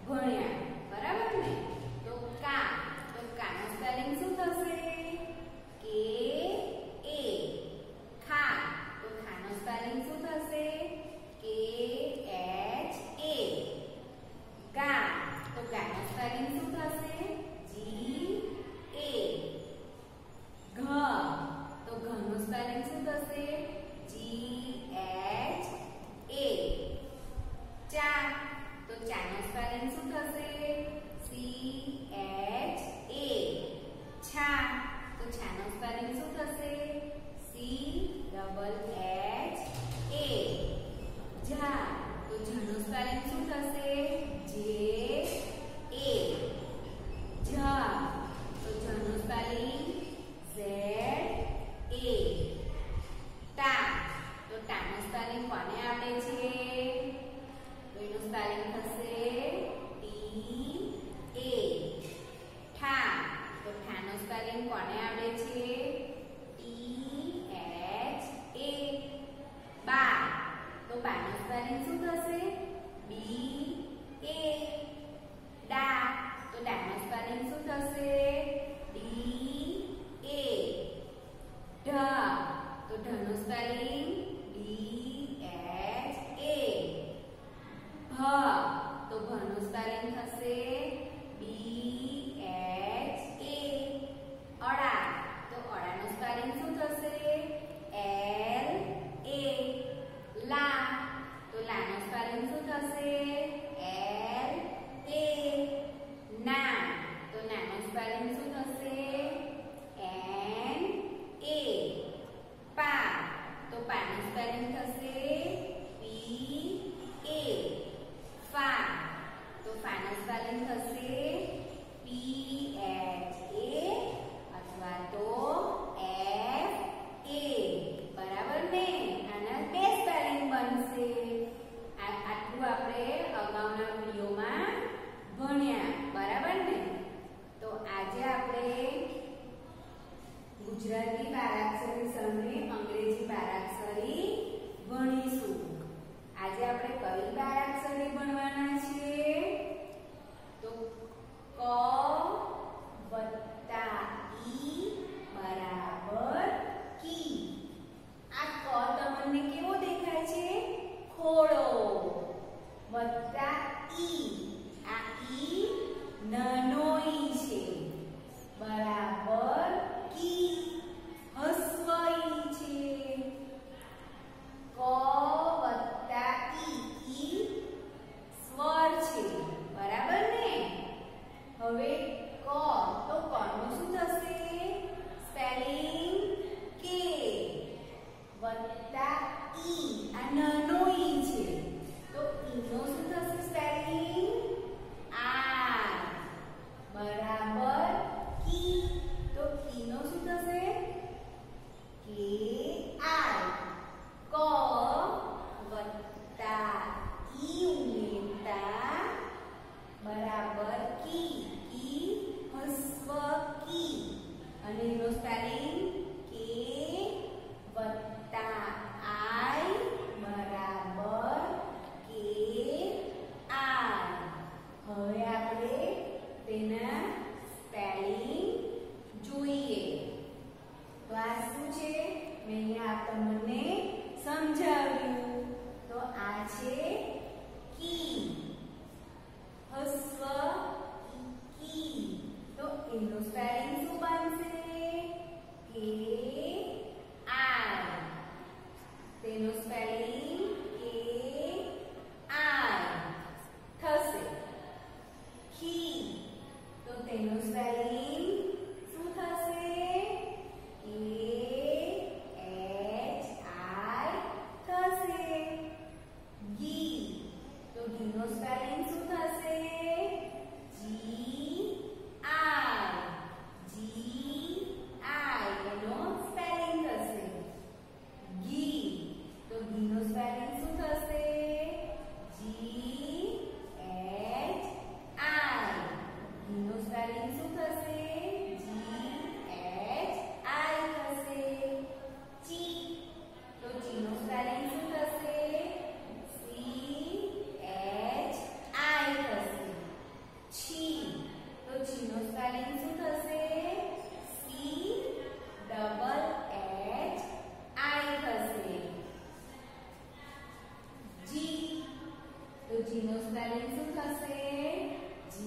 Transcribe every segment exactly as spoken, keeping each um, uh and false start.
ભણ્યા, બરાબર ને? તો કા, તો કાનું સ્પેલિંગ શું થશે? કે એ. ખા, તો ખાનું સ્પેલિંગ શું થશે? કે એચ એ. ગા, તો ગાનું સ્પેલિંગ શું થશે? જી એ. ઘ, તો ઘનું સ્પેલિંગ શું થશે? G H A. ચા, તો ચાનું સ્પેલિંગ શું થશે? C H A. છા, તો છાનું સ્પેલિંગ શું થશે? C double H A. જા, તો ઝાનું સ્પેલિંગ શું થશે? જે એ. ઝા, તો ઝાનું સ્પેલિંગ ઝેડ એ. ટા, તો ટાનું સ્પેલિંગ કોને આવડે છે? તો એનું સ્પેલિંગ થશે ટી એ. ઠા, તો ઠાનું સ્પેલિંગ કોને આવડે છે? T H A. બા, તો બાનું સ્પેલિંગ શું થશે? બી એ. ડા, તો ડાનું સ્પેલિંગ શું થશે? D A. ઢ, તો ઢનું સ્પેલિંગ ડી એચ એ. ભ, તો ભનું સ્પેલિંગ થશે બી એચ એ. અડા, તો અડાનું સ્પેલિંગ શું થશે? L A. લા, તો લાનું સ્પેલિંગ શું થશે? L A. ના, તો નાનું સ્પેલિંગ શું થશે? N A. પા, તો પાનું સ્પેલિંગ થશે પી એ. ફા, તો ફાનું સ્પેલિંગ થશે પી એચ એ અથવા તો એફ એ. બરાબર ને? આના બે સ્પેલિંગ બનશે. આટલું આપણે અગાઉના વિડીયોમાં ભણ્યા, બરાબર ને? તો આજે આપણે ગુજરાતી બારાક્ષરી સામે અંગ્રેજી બારાક્ષરી ભણીશું. આજે આપણે કઈ બારાક્ષરી ભણવાના છીએ? તો ક વત્તા ઈ બરાબર કી. આ ક તમને કેવો દેખાય છે? ખોડો. વત્તા ઈ, આ ઈ નાનો ઈ છે. બરાબર કી, હસ્વ ઈ છે. ક વત્તા ઈ, ઈ સ્વર છે. બરાબર ને? હવે ક, તો ક નું શું થશે? સ્પેલિંગ કે. વત્તા ઈ, આ નાનો ઈ છે. તો ઈ નું શું થશે સ્પેલિંગ? આર.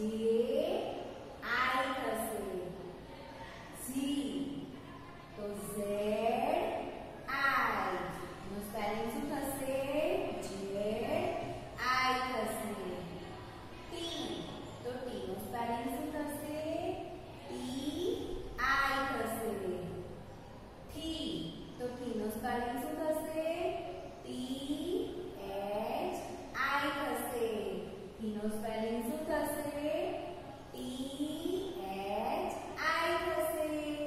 આઈ થશે. જી તો ઝેડ આઈ નું સ્પેલિંગ શું થશે? ઝેડ આઈ થશે. ટી તો ટી નું સ્પેલિંગ શું થશે? ટી આઈ થશે. થી તો થી નું સ્પેલિંગ શું થશે? ટી એચ આઈ થશે. થી નું સ્પેલિંગ શું થશે? ટી એચ આઈ થશે.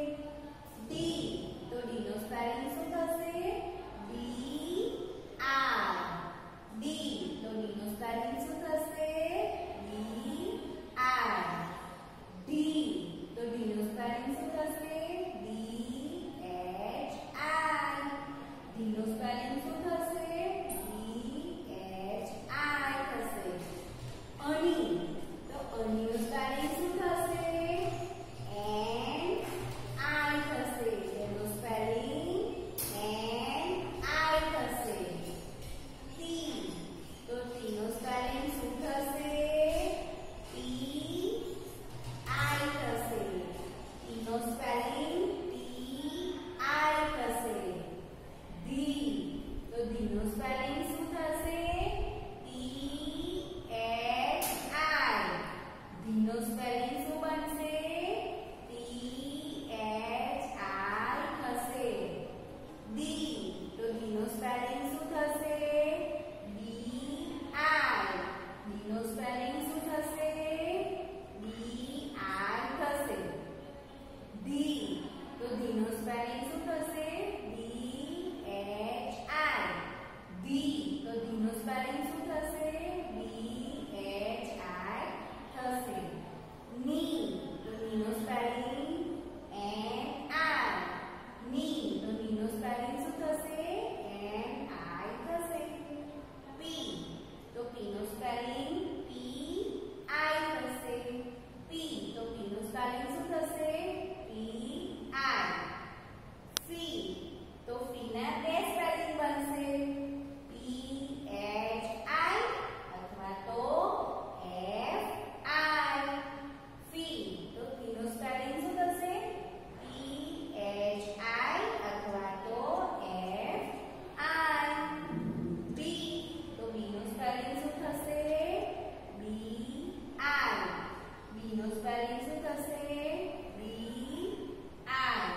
ડી તો ડી નું સ્પેલિંગ શું થશે? D I. ડી તો ડી નું સ્પેલિંગ શું થશે? D I. ડી તો ડી નું સ્પેલિંગ શું થશે? D H I. ડી નું સ્પેલિંગ શું થશે? ડી એચ આઈ થશે. અણી તો અણી નું સ્પેલિંગ શું થશે? એન આઈ થશે. એનું સ્પેલિંગ એન આઈ થશે. ટી તો ટી નું સ્પેલિંગ શું થશે? ટી આઈ થશે. ટી નું સ્પેલિંગ ટી આઈ થશે. ધી તો ધી નું સ્પેલિંગ શું થશે? T H I. ધી નું સ્પેલિંગ શું બનશે? ટી એચ આઈ થશે. ડી તો ડી નું સ્પેલિંગ શું થશે? D I. ડી નું સ્પેલિંગ શું થશે? ડી આઈ થશે. ધી તો ધી નું સ્પેલિંગ શું થશે? D H I. ધી તો ધી નું સ્પેલિંગ શું થશે? ડી એચ આઈ થશે. ની તો ની નું સ્પેલિંગ એન આઈ. ની તો ની નું સ્પેલિંગ શું થશે? એન આઈ થશે. પી તો પી નું સ્પેલિંગ પી આઈ થશે. પી તો પી નું સ્પેલિંગ શું થશે? પી આઈ. ફી તો ફી ના બે સ્પેલિંગ બનશે. પી એચ આઈ અથવા તો એફ આઈ. ફી તો ફી નું સ્પેલિંગ શું થશે? પી એચ આઈ અથવા તો એફ આઈ. બી તો બી નું સ્પેલિંગ શું થશે? બી આઈ. બી નું સ્પેલિંગ શું થશે? બી આઈ.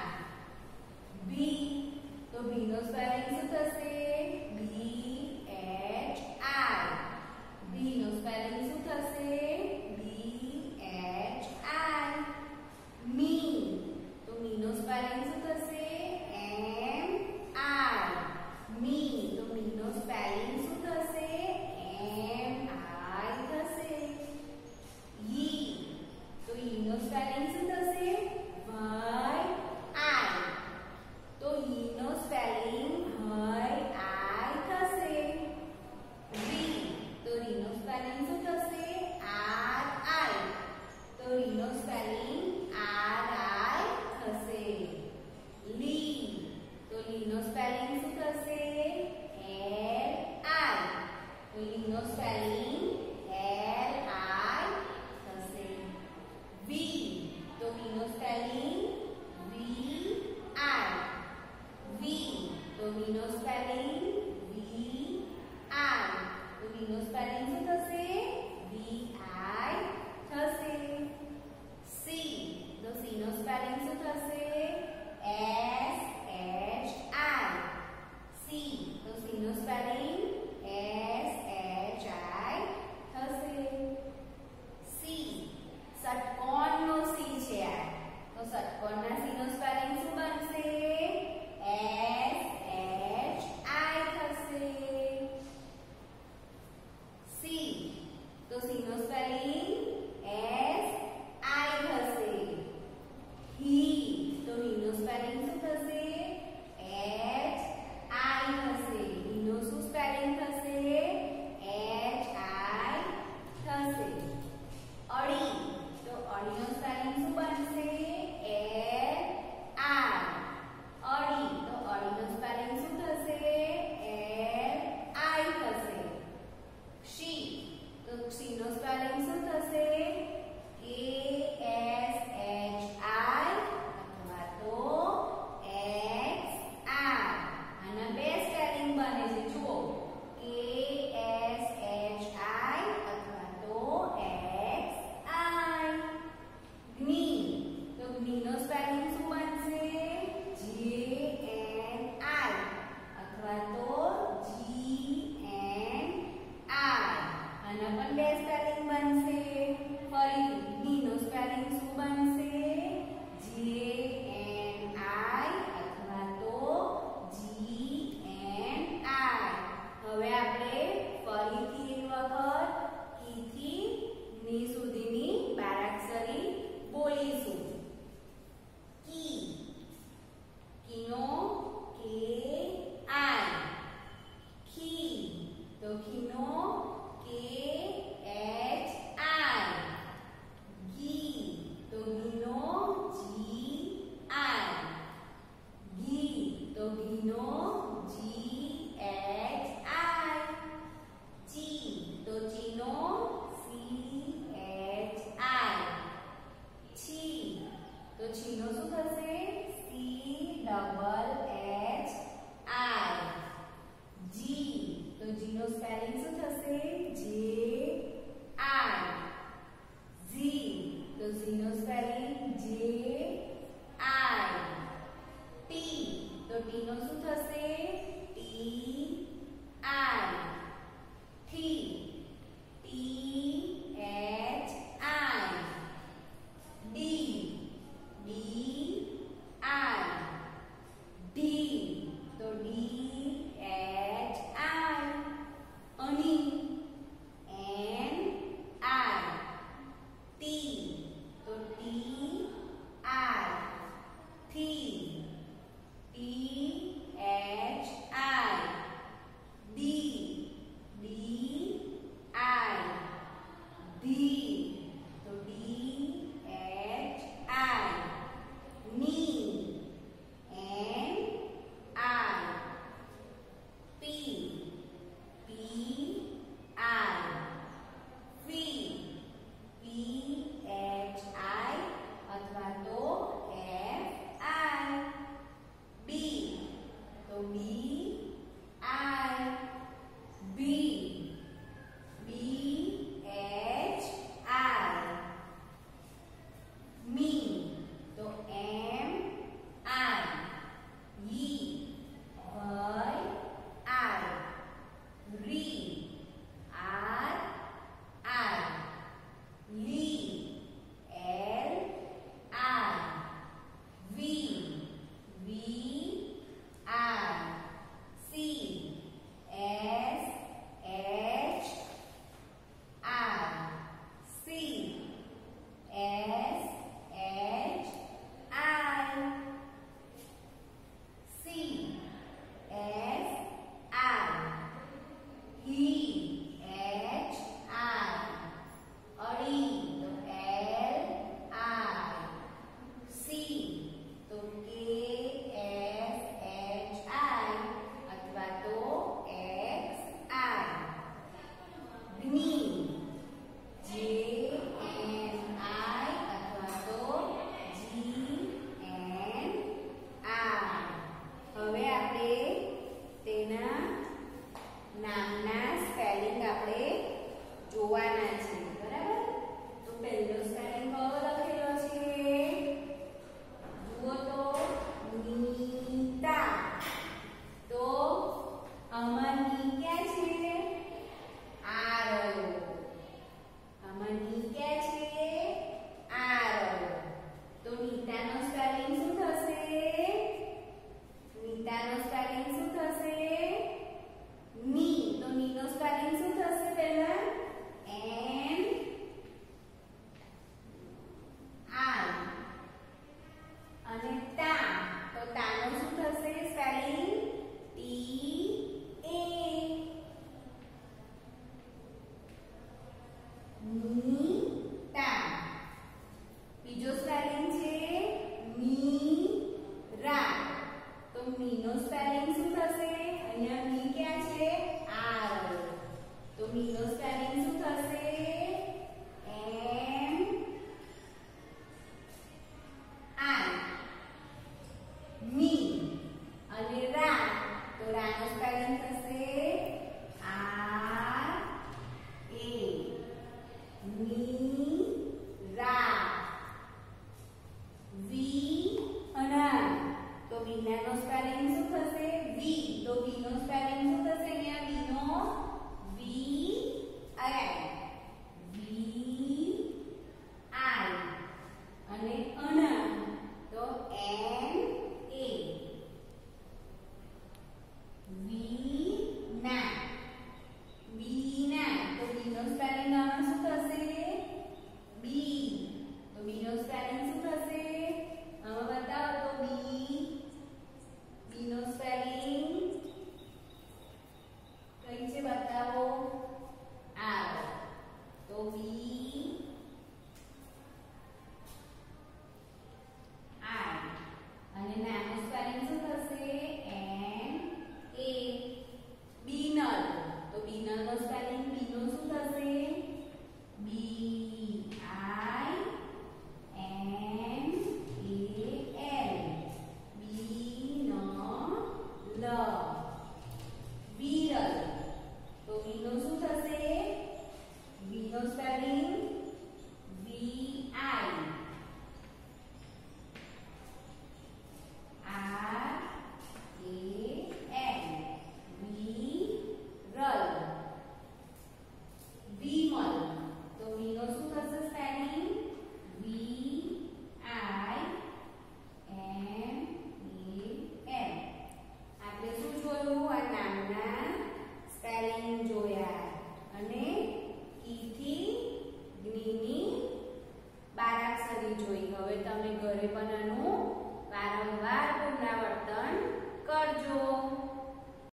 બી તો બી નું સ્પેલિંગ શું થશે? B H I. બી નું સ્પેલિંગ શું થશે? B H I. મી તો મી નું સ્પેલિંગ શું થશે? એમ આઈ. મી તો મી નું સ્પેલિંગ શું થશે? એમ આઈ થશે. યી તો ઈ નું સ્પેલિંગ શું થશે? Y I. તો ઈ નું સ્પેલિંગ વાય આઈ થશે. રી તો રી નું સ્પેલિંગ શું થશે? R I. તો રી નું સ્પેલિંગ આર આઈ થશે. લી તો લી નું સ્પેલિંગ શું થશે? L I. તો લી નું સ્પેલિંગ એલ આઈ થશે. વી તો વી નું સ્પેલિંગ વી આઈ. વી તો વી નું સ્પેલિંગ વી આઈ. તો વી નું સ્પેલિંગ શું થશે? વી આઈ થશે. સી તો સી નું સ્પેલિંગ શું થશે? S H I. સી તો સી નું સ્પેલિંગ એસ એચ આઈ થશે. સી ષટકોણ નો સી છે આ. તો ષટકોણના સી નું સ્પેલિંગ શું બનશે? એસ એચ આઈ થશે. સી તો સી નું સ્પેલિંગ એસ આઈ થશે. હી તો હી નું સ્પેલિંગ શું થશે? એચ આઈ થશે. હી નું શું સ્પેલિંગ થશે? એચ આઈ થશે. અડી તો અડી નું સ્પેલિંગ શું બનશે? L I. અડી તો અડી નું સ્પેલિંગ શું થશે? એલ આઈ થશે. શી તો શી નું સ્પેલિંગ શું થશે? બે સ્પેલિંગ બનશે. ફરીથી ની નો સ્પેલિંગ શું બનશે? જે એન આઈ અથવા તો જી એન આઈ. હવે આપણે ફરીથી એક વખત કી થી ની સુધીની બારાક્ષરી બોલીશું. કી કીનો કે આઈ. ખી તો ખીનો કે એચ આઈ. ગી તો ગીનો જી આઈ. ગી તો ગીનો જી એચ આઈ. ચી તો ચીનો સી એચ આઈ. છી તો છીનો શું થશે? C double H I. જી તો જી નો સ્પેલિંગ શું થશે? જે આઈ. ઝી તો ઝી નો સ્પેલિંગ જે આઈ. ટી તો ટી નો શું થશે? T I. થી ટી એચ આઈ. ડી ડી આઈ. ડી તો ડી એચ આઈ. અણી એન આઈ. ટી તો ટી આઈ. થી ટી એચ આઈ. ડી ડી આઈ. ધી તો ડી એચ આઈ. ની એન આઈ. પી પી આઈ. ફી પી એચ આઈ અથવા તો એફ આઈ. બી તો બી આઈ. બી બી એચ આઈ. મી તો એમ આઈ. યી વાય આઈ. રી આર આઈ. લી એલ આઈ. વી વી આઈ. સી એસ એચ આઈ. સી એસ એચ આઈ. સી એસ આઈ. હી એચ આઈ. અડી તો એલ આઈ. સી તો કે એસ એચ આઈ અથવા તો એક્સ આઈ. જ્ઞી જે એન આઈ અથવા તો જી એન આઈ. હવે આપણે તેના નામના સ્પેલિંગ આપણે જોવાના છે. બરાબર? તો પહેલો સ્પેલિંગ કયો લખેલો છે? જુઓ તો નીતા. તો આમાં ની ક્યાં છે? આ રહ્યો. આમાં ની ક્યાં છે? આ રહ્યો. તો નીતાનો સ્પેલિંગ શું થશે? નીતાનો સ્પેલિંગ શું થશે? ની તો ની નો સ્પેલિંગ શું થશે? પહેલા એન આઈ. અને તા તો તાનો શું થશે સ્પેલિંગ? ટી એ. ની